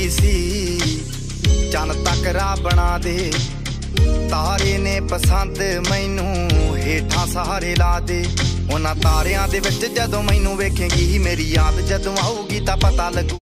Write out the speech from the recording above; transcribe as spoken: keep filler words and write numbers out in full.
सी चन तक राह बना दे। तारे ने पसंद मैनू हेठां सहारे ला दे। उन्हां तारियां दे विच जदों मैनू वेखेंगी मेरी याद जदों आऊगी तां पता लगू।